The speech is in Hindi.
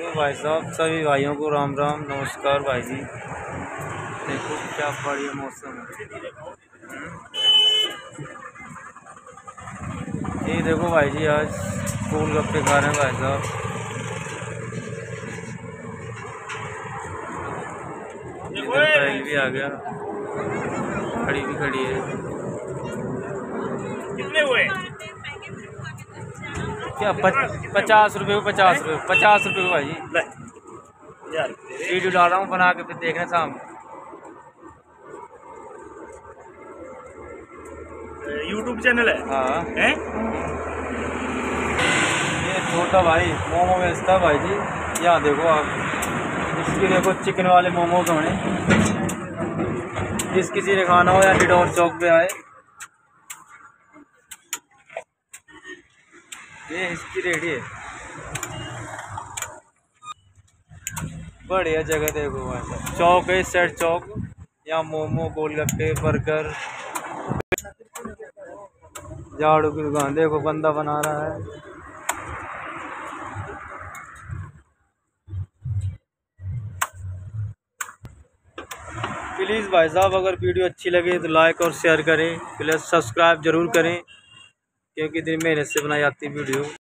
तो भाई साहब सभी भाइयों को राम राम नमस्कार भाई जी। देखो क्या बढ़िया मौसम है। ये देखो भाई जी आज गोलगप्पे खा रहे हैं भाई साहब। इधर बैल भी आ गया, खड़ी भी खड़ी है। कितने हुए? क्या 50 रुपये को 50 रुपये 50 रुपये को भाई जी। यार वीडियो डाल रहा हूँ बना के, फिर देखना शाम। यूट्यूब चैनल है? हाँ हैं? ये छोटा भाई मोमो बेचता है भाई जी। यहाँ देखो आप, इसकी देखो चिकन वाले मोमोज होने। जिस किसी ने खाना हो या डिडोर चौक पे आए, ये इसकी रेडी है। बढ़िया जगह देखो भाई, चौक है सेट चौक। यहाँ मोमो गोलगप्पे बर्गर, झाड़ू की दुकान देखो, बंदा बना रहा है। प्लीज़ भाई साहब अगर वीडियो अच्छी लगे तो लाइक और शेयर करें, प्लस सब्सक्राइब ज़रूर करें, क्योंकि दिन मेहनत से बनाई जाती वीडियो।